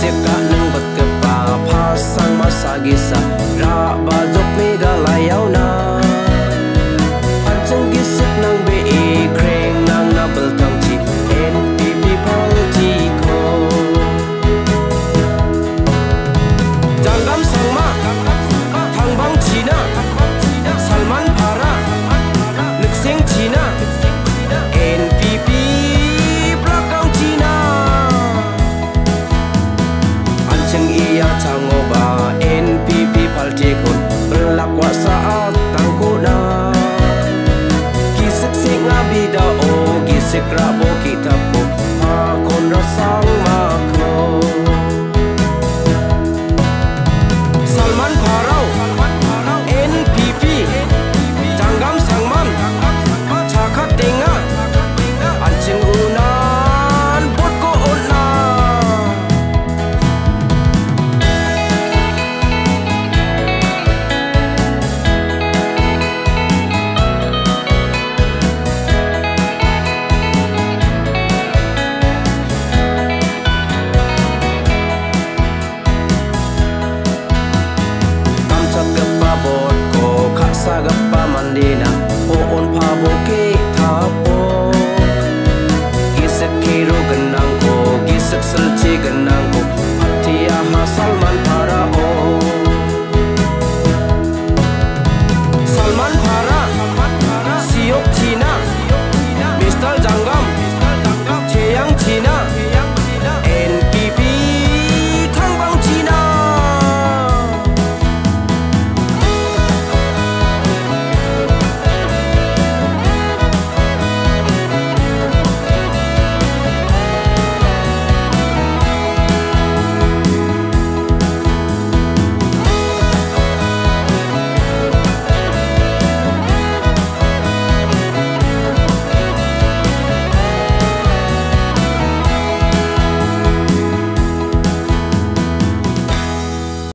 Seka nang bagkapa pasang masagisa ra bazok mega layaw na Anjang gisip nang BE kreng nang nabal tang chi NPP politiko Janggam sangma Tangbang China Salman Para Nuksing China NPP belakang China Anjang iya cangoba NPP paltikun berlakwa saat tangkuna Kisik singa bida o Kisik rabo kitapu Akon rasang mako Salman Parau NPP Janggam Sangman Cakat Tinga Anjing unan Bot ko una Bot ko kasagapa mandina poon paboke tapo Gisik kiro genang ko Gisik selci genang ko Tiaha Salman Para